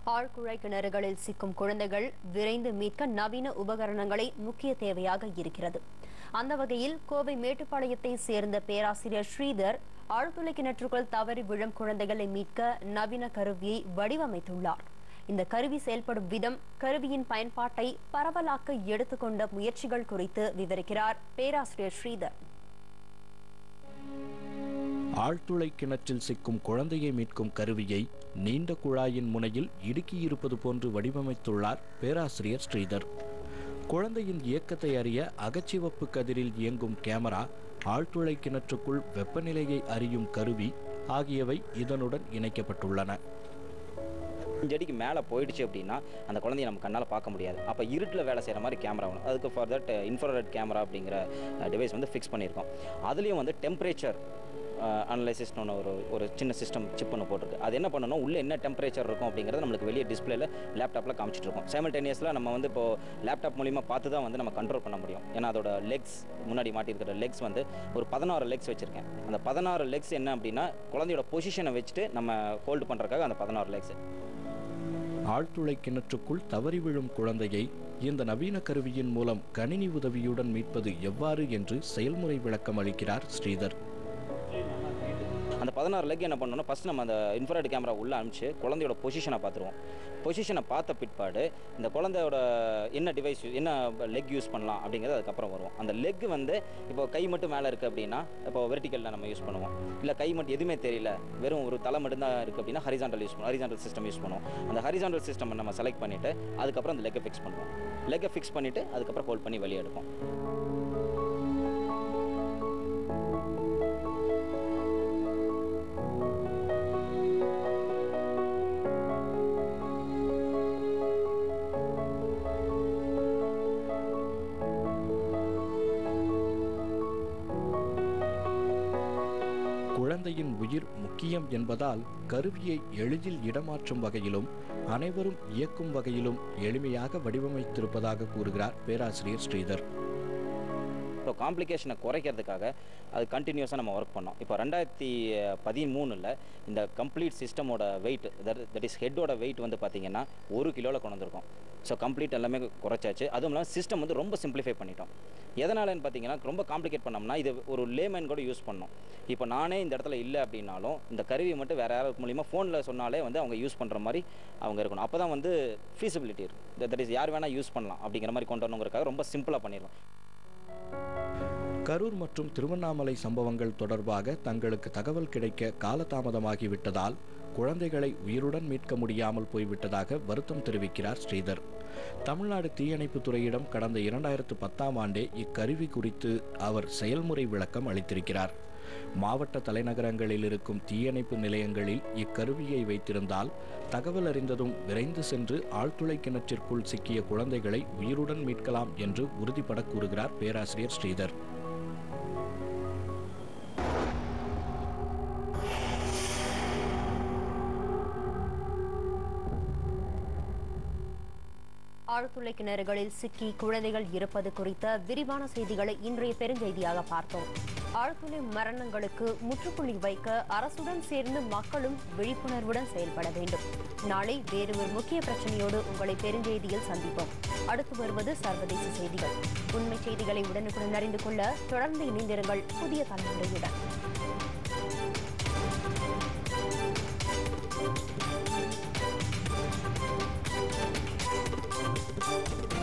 ஆழ்குழாய் கிணறுகளில் சிக்கும் குழந்தைகள் விரைந்து மீட்க நவீன உபகரணங்களை முக்கிய தேவையாக இருக்கிறது. அந்த வகையில் கோவை மேட்டுப்பாளையத்தை சேர்ந்த பேராசிரியர் ஸ்ரீதர் ஆழ்துளை கிணற்றுக்குள் தவறி விழும் குழந்தைகளை மீட்க நவீன கருவியை வடிவமைத்துள்ளார். இந்த கருவி செயல்படும் விதம், கருவியின் பயன்பாட்டை பரவலாக்க எடுத்துக்கொண்ட முயற்சிகள் குறித்து விவரிக்கிறார் பேராசிரியர் ஸ்ரீதர். ஆழ்துளை கிணற்றில் சிக்கும் குழந்தையை மீட்கும் கருவியை நீண்ட குழாயின் முனையில் இடுக்கியிருப்பது போன்று வடிவமைத்துள்ளார் பேராசிரியர் ஸ்ரீதர். குழந்தையின் இயக்கத்தை அறிய அகச்சிவப்பு கதிரில் இயங்கும் கேமரா, ஆழ்துளை கிணற்றுக்குள் வெப்பநிலையை அறியும் கருவி ஆகியவை இதனுடன் இணைக்கப்பட்டுள்ளன. 5 அடிக்கு மேலே போயிடுச்சு அப்படின்னா அந்த குழந்தைய நம்ம கண்ணால் பார்க்க முடியாது. அப்போ இருட்டில் வேலை செய்கிற மாதிரி கேமரா வேணும். அதுக்கு ஃபார் தட் இன்ஃப்ராரெட் கேமரா அப்படிங்கிற டிவைஸ் ஃபிக்ஸ் பண்ணியிருக்கோம். அதுலேயும் டெம்பரேச்சர் அனலைசிஸ்னு ஒரு சின்ன சிஸ்டம் சிப் ஒன்று போட்டிருக்கு. அது என்ன பண்ணணும், உள்ளே என்ன டெம்பரேச்சர் இருக்கும் அப்படிங்கிறத நம்மளுக்கு வெளியே டிஸ்பிளேல லேப்டாப்பில் காமிச்சிட்டு இருக்கோம். சைமல்டேனியஸில் நம்ம இப்போ லேப்டாப் மூலிமா பார்த்து தான் நம்ம கண்ட்ரோல் பண்ண முடியும். ஏன்னா அதோட லெக்ஸ், முன்னாடி மாட்டியிருக்கிற லெக்ஸ் ஒரு 16 லெக்ஸ் வச்சுருக்கேன். அந்த 16 லெக்ஸ் என்ன அப்படின்னா குழந்தையோட பொசிஷனை வச்சுட்டு நம்ம ஹோல்டு பண்ணுறதுக்காக அந்த 16 லெக்ஸ். ஆழ்துளை கிணற்றுக்குள் தவறி விழும் குழந்தையை இந்த நவீன கருவியின் மூலம் கணினி உதவியுடன் மீட்பது எவ்வாறு என்று செயல்முறை விளக்கம் அளிக்கிறார் ஸ்ரீதர். அந்த 16 லெக் என்ன பண்ணணும்னா, ஃபஸ்ட் நம்ம அந்த இன்ஃப்ராரெட் கேமரா உள்ளே அனுப்பிச்சு குழந்தையோட பொசிஷனை பார்த்துருவோம். பொசிஷனை பார்த்த பிற்பாடு இந்த குழந்தையோட என்ன டிவைஸ், என்ன லெக் யூஸ் பண்ணலாம் அப்படிங்கிறது அதுக்கப்புறம் வரும். அந்த லெக் இப்போ கை மட்டும் மேலே இருக்குது அப்படின்னா இப்போ வெர்டிக்கலில் நம்ம யூஸ் பண்ணுவோம். இல்லை கை மட்டும் எதுவுமே தெரியல, வெறும் ஒரு தலை மட்டும் தான் இருக்குது அப்படின்னா ஹரிசாண்டல் சிஸ்டம் யூஸ் பண்ணுவோம். அந்த ஹரிசாண்டல் சிஸ்டம் நம்ம செலக்ட் பண்ணிவிட்டு அதுக்கப்புறம் அந்த லெக்கை ஃபிக்ஸ் பண்ணுவோம். லெக்கை ஃபிக்ஸ் பண்ணிவிட்டு அதுக்கப்புறம் ஹோல்ட் பண்ணி வெளியே எடுப்போம். குழந்தையின் உயிர் முக்கியம் என்பதால் கருவியை எளிதில் இடமாற்றும் வகையிலும் அனைவரும் இயக்கும் வகையிலும் எளிமையாக வடிவமைத்திருப்பதாக கூறுகிறார் பேராசிரியர் ஸ்ரீதர். இப்போ காம்ப்ளிகேஷனை குறைக்கிறதுக்காக அது கண்டினியூஸாக நம்ம ஒர்க் பண்ணோம். இப்போ 2013 இந்த கம்ப்ளீட் சிஸ்டமோட வெயிட், தட் இஸ் ஹெட்டோட வெயிட் பார்த்தீங்கன்னா 1 கிலோவில் கொண்டு வந்திருக்கோம். ஸோ கம்ப்ளீட் எல்லாமே குறைச்சாச்சு. அதுவும் இல்லாமல் சிஸ்டம் ரொம்ப சிம்பிளிஃபை பண்ணிட்டோம். எதனாலன்னு பார்த்தீங்கன்னா, ரொம்ப காம்ப்ளிகேட் பண்ணோம்னா இது ஒரு லேமேன் கூட யூஸ் பண்ணோம். இப்போ நானே இந்த இடத்துல இல்லை அப்படின்னாலும் இந்த கருவி மட்டும் வேறு யாராவது மூலிமா ஃபோனில் சொன்னாலே அவங்க யூஸ் பண்ணுற மாதிரி அவங்க இருக்கணும். அப்போ தான் ஃபீஸிபிலிட்டி இருக்குது. தட் இஸ் யார் வேணால் யூஸ் பண்ணலாம் அப்படிங்கிற மாதிரி கொண்டு வரணுங்கிறதுக்காக ரொம்ப சிம்பிளாக பண்ணிடுவோம். கரூர் மற்றும் திருவண்ணாமலை சம்பவங்கள் தொடர்பாக தங்களுக்கு தகவல் கிடைக்க காலதாமதமாகிவிட்டதால் குழந்தைகளை உயிருடன் மீட்க முடியாமல் போய்விட்டதாக வருத்தம் தெரிவிக்கிறார் ஸ்ரீதர். தமிழ்நாடு தீயணைப்பு துறையிடம் கடந்த 2010ஆம் ஆண்டே இக்கருவி குறித்து அவர் செயல்முறை விளக்கம் அளித்திருக்கிறார். மாவட்ட தலைநகரங்களில் இருக்கும் தீயணைப்பு நிலையங்களில் இக்கருவியை வைத்திருந்தால் தகவல் அறிந்ததும் விரைந்து சென்று ஆழ்துளை கிணற்றிற்குள் சிக்கிய குழந்தைகளை உயிருடன் மீட்கலாம் என்று உறுதிபட கூறுகிறார் பேராசிரியர் ஸ்ரீதர். ஆழ்துளை கிணறுகளில் சிக்கி குழந்தைகள் இருப்பது குறித்த விரிவான செய்திகளை இன்றைய பெருஞ்செய்தியாக பார்த்தோம். ஆழ்துளை மரணங்களுக்கு முற்றுப்புள்ளி வைக்க அரசுடன் சேர்ந்து மக்களும் விழிப்புணர்வுடன் செயல்பட வேண்டும். நாளை வேறு ஒரு முக்கிய பிரச்சனையோடு உங்களை பெருஞ்செய்தியில் சந்திப்போம். அடுத்து வருவது சர்வதேச செய்திகள். உண்மை செய்திகளை உடனுக்குடன் அறிந்து கொள்ள தொடர்ந்து இணைந்திருங்கள் புதிய தலைமுறையுடன்.